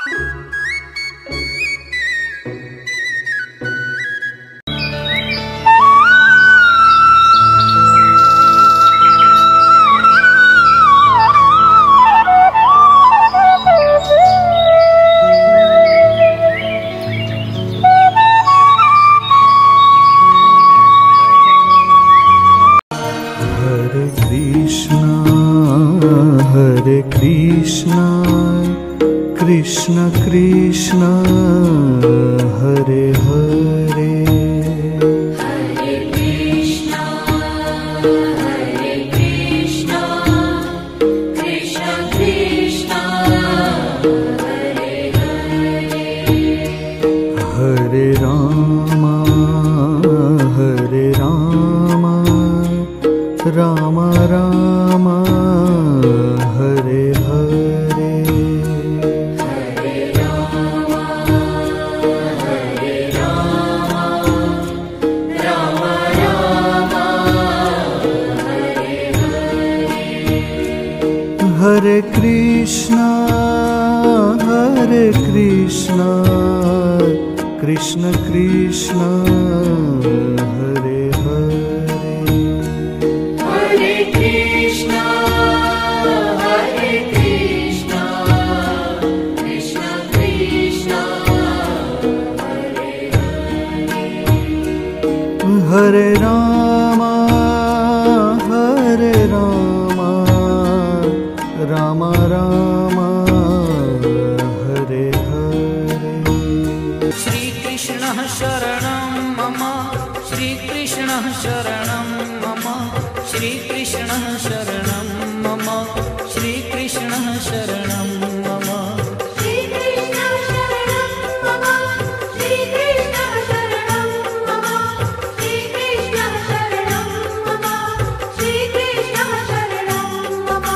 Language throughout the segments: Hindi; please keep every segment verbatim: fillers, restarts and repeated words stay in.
Krishna Krishna Hare Hare Hare Krishna Hare Krishna Krishna Krishna Hare Hare Hare Rama Hare Rama Rama Rama Hare Hare Hare Krishna, Hare Krishna, Krishna Krishna, Hare Hare. Hare Krishna, Hare Krishna, Krishna Krishna, Hare Hare. Hare Rama, Hare Rama, Rama Rama, Hare Hare. Shri Krishna Sharanam Mama, Shri Krishna Sharanam Mama, Shri Krishna Sharanam Mama, Shri Krishna Sharanam Mama. Shri Krishna Sharanam Mama, Shri Krishna Sharanam Mama, Shri Krishna Sharanam Mama, Shri Krishna Sharanam Mama.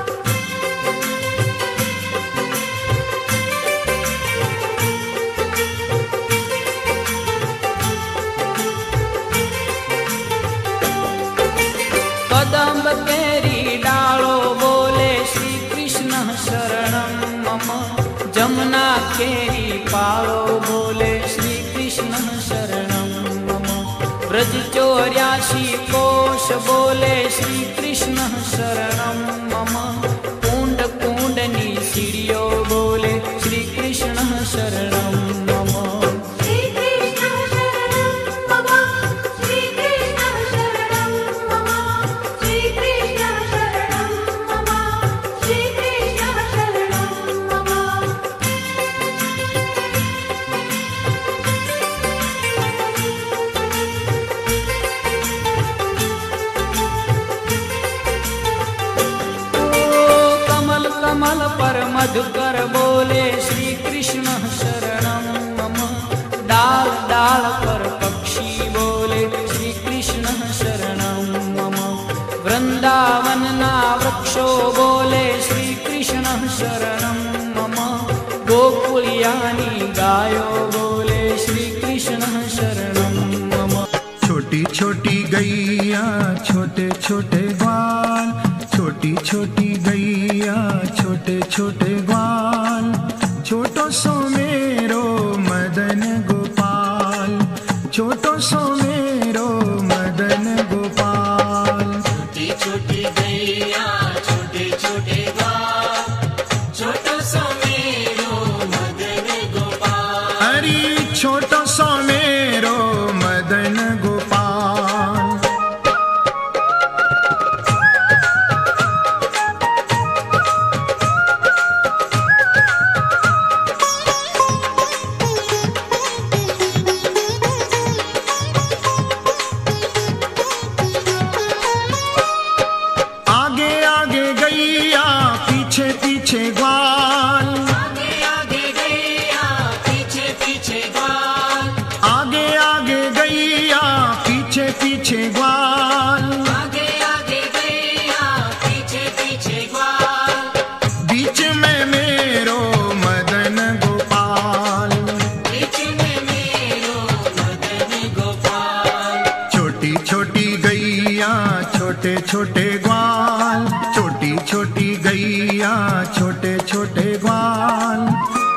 कदम केरी डालो बोले श्री कृष्ण शरणम मम, जमुना केरी पालो बोले श्री कृष्ण शरणम मम, ब्रज चौरासी कोश बोले श्री कृष्ण शरणम मम, कुंड कुंडनी सीढ़ियो बोले श्री कृष्ण शरणम मम. Shri Krishna Sharanam Mama, Shri Krishna Sharanam Mama, Shri Krishna Sharanam Mama, Shri Krishna Sharanam Mama. Kamal Kamal पर मधुकर बोले श्री कृष्ण शरणम मम, डाल डाल पर पक्षी बोले श्री कृष्ण शरणम मम, वृंदावन ना वृक्षो बोले श्री कृष्ण शरणम मम, गोकुलियानी गायो बोले श्री कृष्ण शरणम मम. छोटी छोटी गैया छोटे छोटे ग्वाल, छोटी छोटी गैया छोटे छोटे ग्वाल, छोटो सो मेरो मदन गोपाल, छोटो सो मेरो मदन गोपाल. छोटी छोटी गैया छोटे छोटे ग्वाल, छोटो सो मेरो मदन गोपाल. अरे छोटो सो मेरो मदन गोपाल. आगे आगे गैया पीछे पीछे ग्वाल, आगे आगे गैया पीछे पीछे ग्वाल, आगे आगे गैया पीछे पीछे ग्वाल, आगे आगे गैया पीछे पीछे ग्वाल. बीच में मेरो मदन गोपाल, बीच में मेरो मदन गोपाल. छोटी छोटी गैया छोटे छोटे ग्वाल, छोटी छोटी गैया छोटे छोटे ग्वाल, छोटो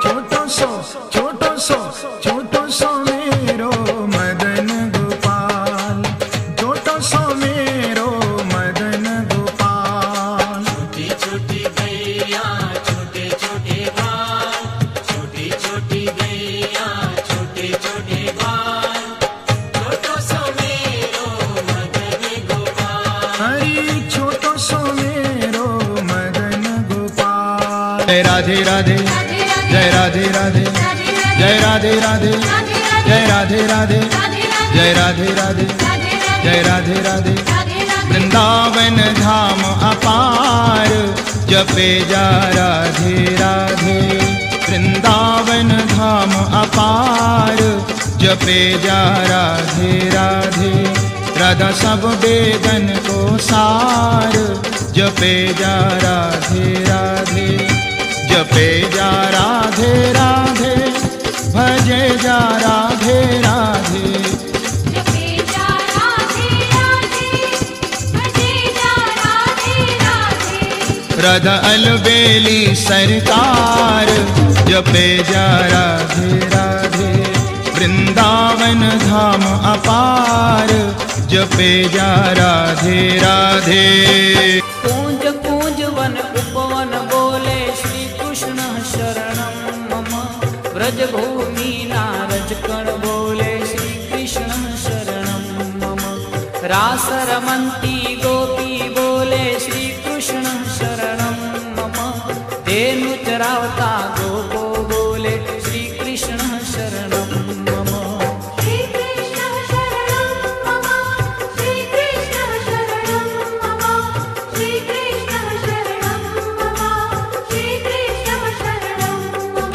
सो छोटो सो छोटो सो मेरो मदन गोपाल, छोटो सो मेरो मदन गोपाल। छोटी छोटी गैया छोटे छोटे बाल, छोटी छोटी गैया छोटे छोटे बाल, छोटो सो मेरो मदन गोपाल। हरी छोटो सो मेरो मदन गोपाल। जय राधे राधे जय राधे राधे जय राधे राधे जय राधे राधे जय राधे राधे जय राधे राधे। वृंदावन धाम अपार जपे जा राधे राधे, वृंदावन धाम अपार जपे जा राधे राधे। राधा सब वेदन को सार जपे जा राधे राधे, जपे जा राधे राधे भजे जा राधे राधे। जपे जा राधे राधे भजे जा राधे राधे। राधा अलबेली सरकार जपे जा राधे राधे, वृंदावन धाम अपार जपे जा राधे राधे। कूंज कूंज वन उपवन बोले श्री कृष्ण शरणं मम, ब्रज भूमि नारज कण बोले श्री कृष्ण शरणं मम। रास रमन्ती गोपी बोले श्री कृष्ण शरणं मम, धेनु चरावता गोपो बोले श्री कृष्ण शरणं मम। श्री कृष्ण शरणं मम, श्री कृष्ण शरणं मम, श्री कृष्ण शरणं मम, श्री कृष्ण शरणं मम।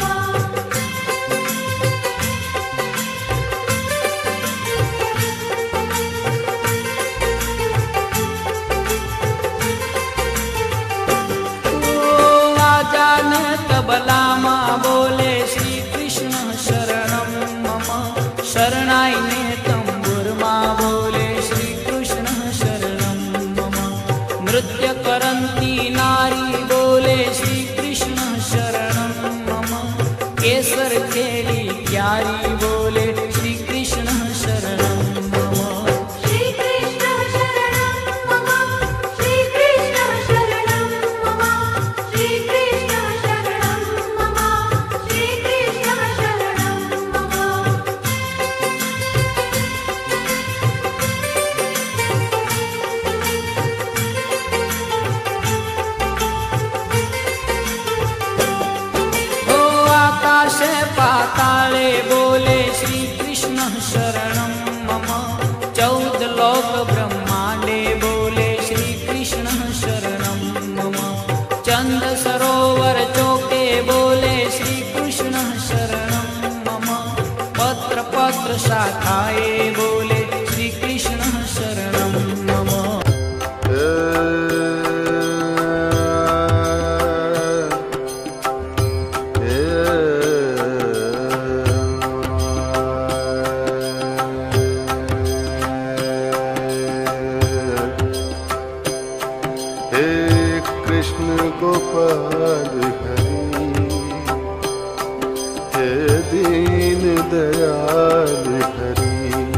आजान तबला माँ बोले श्री कृष्ण शरणं मम, शरणाई ने तंबुर माँ बोले श्री कृष्ण शरणं मम। नृत्य करंती नारी बोले श्री कृष्ण शरणं मम, केसर खेली प्यारी बोले श्री कृष्ण शरणं मम। श्री कृष्ण शरणं मम, श्री कृष्ण शरणं मम, श्री कृष्ण शरणं मम, श्री कृष्ण शरणं मम। ओ आकाश पाताले बोले श्री कृष्ण शरणं मम, चौद लोक ब्रह्मांडे बोले श्री कृष्ण शरणं मम। चंद सरोवर चौके बोले श्री कृष्ण शरणं मम, पत्र पत्र शाखाए बोले श्री कृष्ण शरणं मम। हे कृष्ण गोपाल हरि, हे दीन दयाल हरि।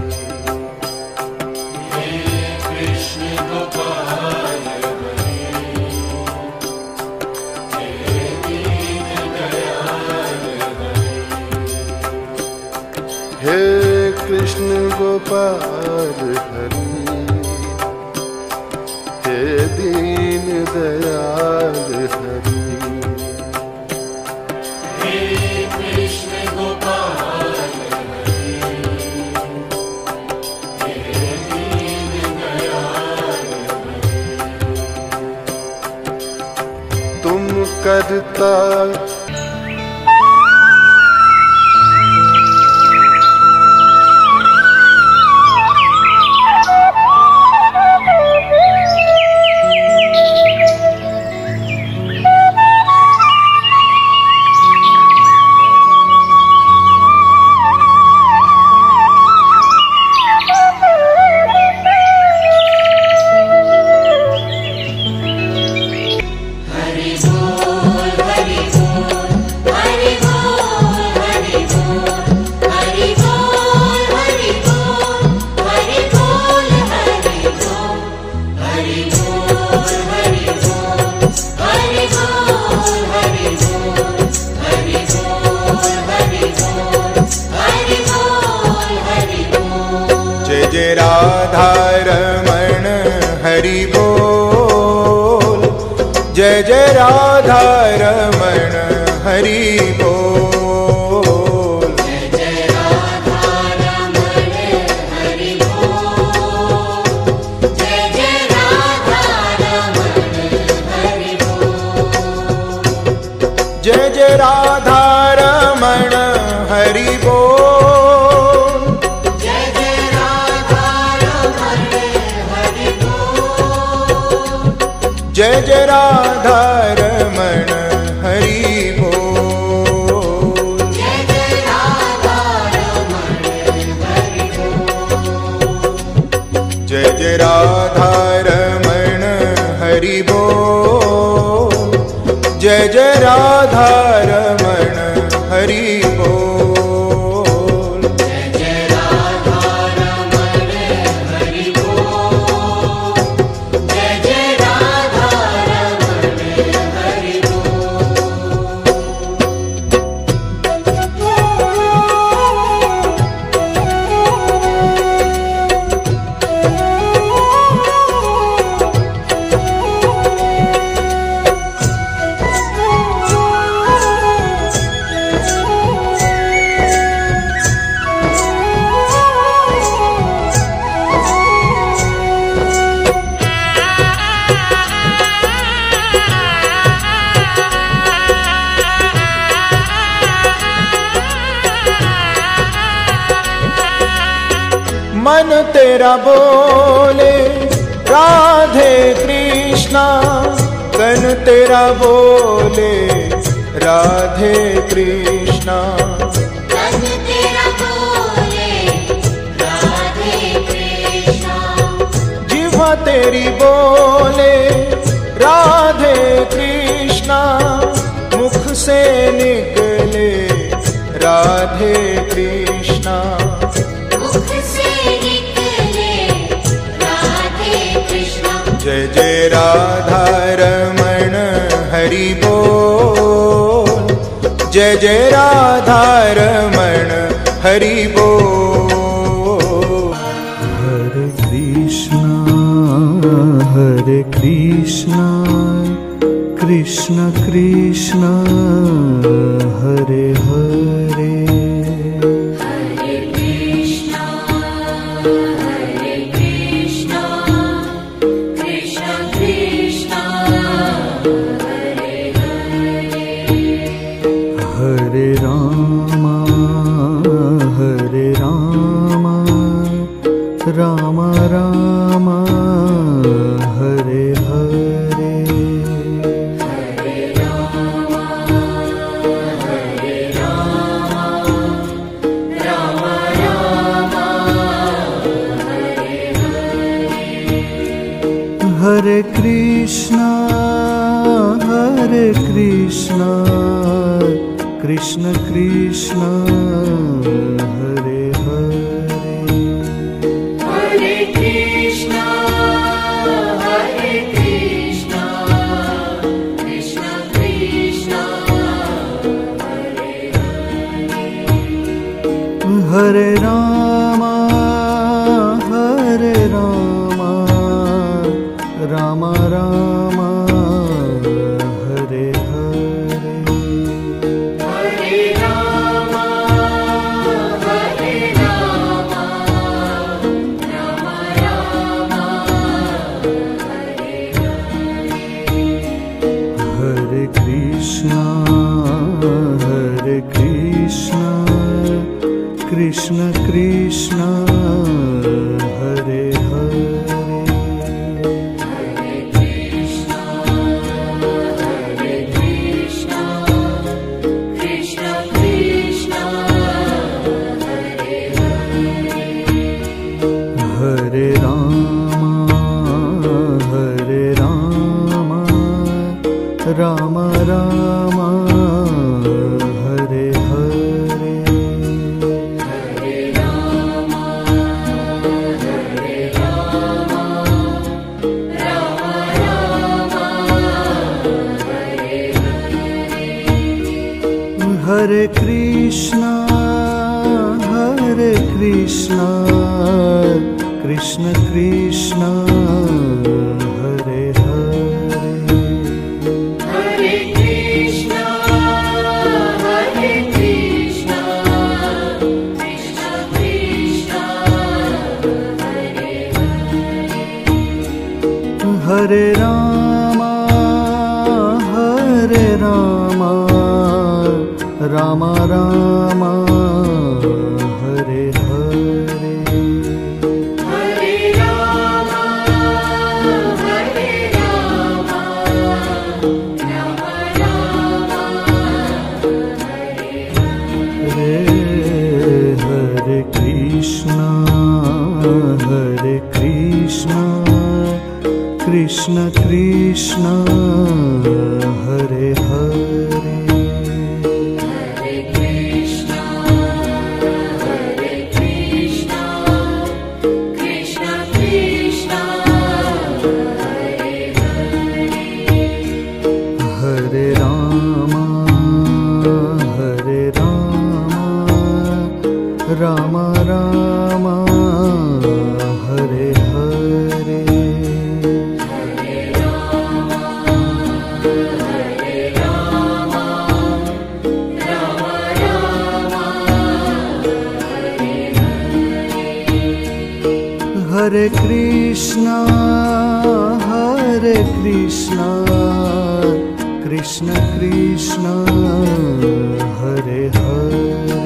हे कृष्ण गोपाल हरि, हे दीन दयाल हरि। हे कृष्ण गोपाल हरि, हे दीन दयाल हरि। हे कृष्ण गोपाल हरि, हे दीन दयाल हरि। तुम करता हरि बोल हरि बोल हरि बोल। जय जय राधा रमण हरि बोल। जय जय राधा रमण हरि बोल। जय जय राधा रमण हरि बोल। जय जय राधा रमण हरि बोल। जय जय राधा रमण हरि बोल। जय जय राधा रमण हरि बोल। जय जय राधा रमण हरि बोल। जय जय राधा रमण हरि बोल। जय जय राधा रमण हरि बोल। जय जय राधा रमण हरि बोल। जय जय राधा रमण हरि मन तेरा बोले राधे कृष्णा, तन तेरा बोले राधे कृष्णा। तन तेरा बोले राधे कृष्णा। जिह्वा तेरी बोले राधे कृष्णा, मुख से निकले राधे कृष्णा। मुख से निकले राधे कृष्णा। जय जय राधा रमण हरि बोल। जय जय राधा रमण हरि बोल। हरे कृष्णा हरे कृष्णा, कृष्ण कृष्ण हरे हरे। हरे कृष्णा हरे कृष्णा, कृष्ण कृष्णा हरे हरे। हरे रामा हरे रामा, राम राम हरे हरे। हरे रामा हरे रामा, राम राम हरे हरे। हरे कृष्णा हरे कृष्णा, कृष्ण कृष्ण हरे हरे। हरे कृष्णा हरे कृष्णा, कृष्ण कृष्णा हरे हरे। हरे रामा हरे रामा, राम राम हरे हरे। हरे रामा हरे रामा, राम राम हरे हरे। हरे कृष्णा हरे कृष्णा, कृष्ण कृष्ण हरे हरे। हरे कृष्णा हरे कृष्णा, कृष्ण कृष्णा हरे हरे। हरे रामा हरे रामा, राम राम हरे हरे। हरे रामा हरे रामा, राम राम हरे हरे। हरे कृष्णा हरे कृष्णा, कृष्ण कृष्ण हरे रामा हरे रामा रामा रामा हरे हरे हरे रामा हरे रामा रामा रामा हरे हरे हरे कृष्णा हरे कृष्णा कृष्ण कृष्ण हरे हरे हरे कृष्णा हरे कृष्णा कृष्ण कृष्ण हरे हरे हरे रामा हरे रामा रामा रामा हरे हरे हरे रामा हरे रामा रामा रामा हरे हरे हरे कृष्णा हरे कृष्णा कृष्ण कृष्ण हरे हरे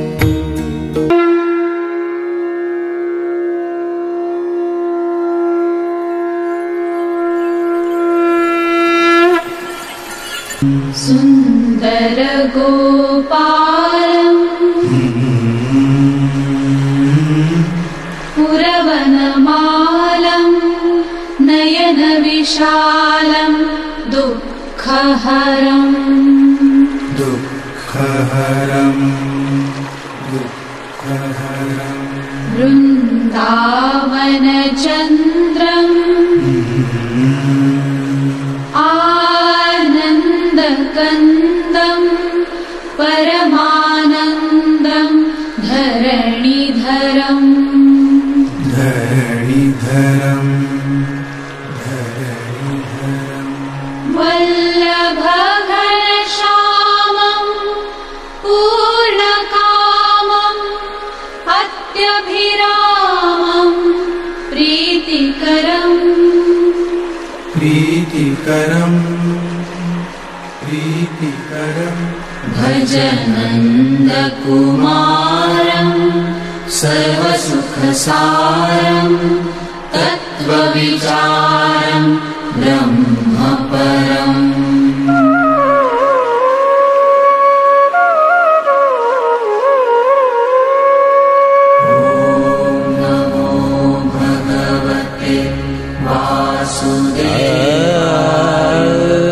सुन्दर गोपालम् पुरवनमालम् नयन विशालम् दुःखहरम् दुःखहरम् दुःखहरम् वृन्दावनचन्द्रम् आनन्दकन्दम् परमानन्दम् धरणिधरम् धरणिधरम् धरणिधरम् वल्लभघनश्यामम् पूर्णकामम् अत्यभिरामम् प्रीतिकरम् प्रीतिकरम् प्रीतिकरम् भजनन्दकुमारम् सर्वसुखसारम् तत्त्वविचारम् ब्रह्मपरम् ॐ नमो भगवते वासुदेवाय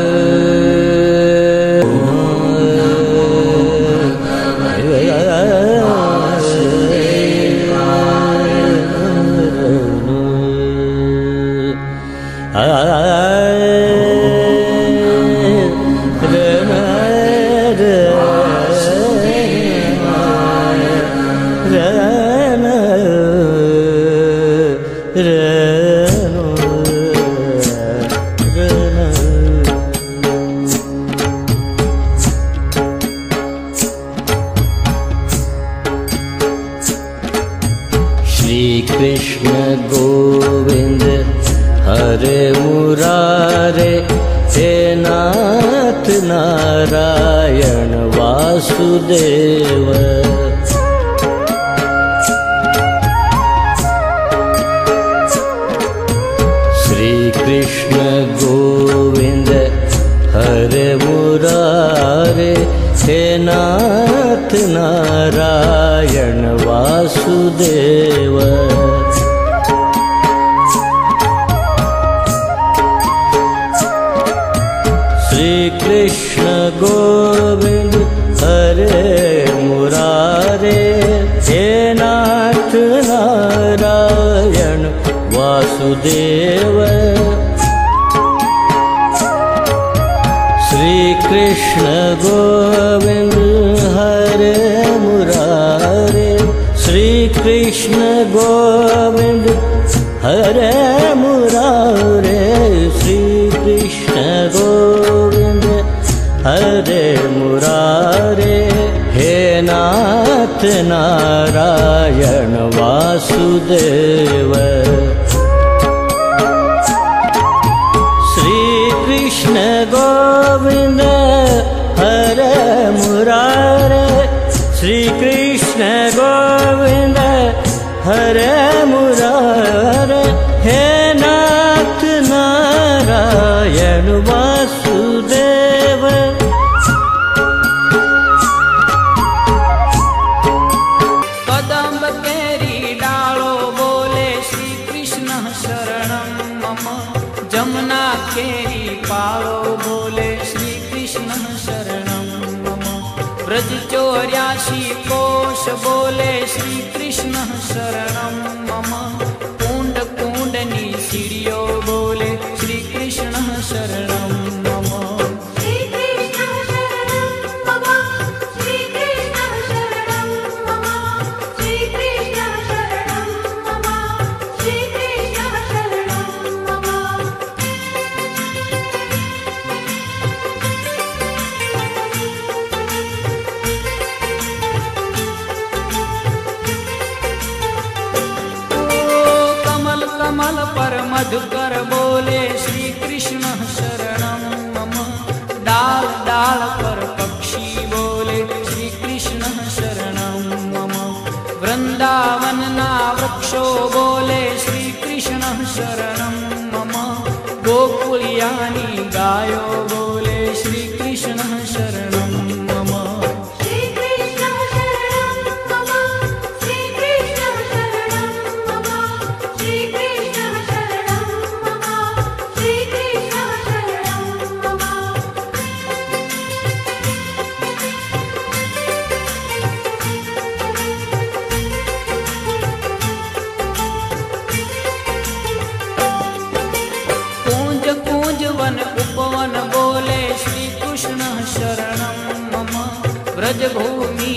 श्री कृष्ण गोविंद हरे मुरारे हे नाथ नारायण वासुदेव श्री कृष्ण गोविंद हरे मुरारे हे नाथ नारायण वासुदेव श्री कृष्ण गोविंद हरे मुरारे हे नाथ नारायण वासुदेव श्री कृष्ण गोविंद हरे मुरारे श्री कृष्ण गोविंद हरे मुरारे श्री कृष्ण गोविंद हरे मुरारे हे नाथ नारायण वासुदेव गोविंद हरे मुरारे श्री कृष्ण गोविंद हरे मुरारे हे नाथ नारायण वासुदेव कदम्ब केरी डालो बोले श्री कृष्ण शरणं मम जमुना केरी पालो बोले श्री कृष्ण शरणं मम ब्रज चौरासी कोश बोले श्री कृष्ण शरणं मम कुंड कुंडनी सीढ़ियों बोले श्री कृष्ण शरणं मम श्री कृष्ण शरणं मम श्री कृष्ण शरणं मम श्री कृष्ण शरणं मम श्री कृष्ण शरणं मम कमल कमल पर मधुकर बोले श्री कृष्ण शरणं मम डाल डाल पर पक्षी बोले श्री कृष्ण शरणं मम वृंदावन ना वृक्षो बोले श्री कृष्ण शरणं मम गोकुलियानी गायो बोले श्री कृष्ण शरणं मम श्री कृष्ण शरणं मम श्री कृष्ण शरणं मम श्री कृष्ण शरणं मम श्री कृष्ण शरणं मम कूंज कूंज वन उपवन बोले श्री कृष्ण शरणं मम ब्रज भूमि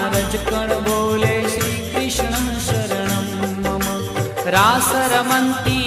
नारज कण बोले श्री कृष्ण शरणं मम रास रमन्ति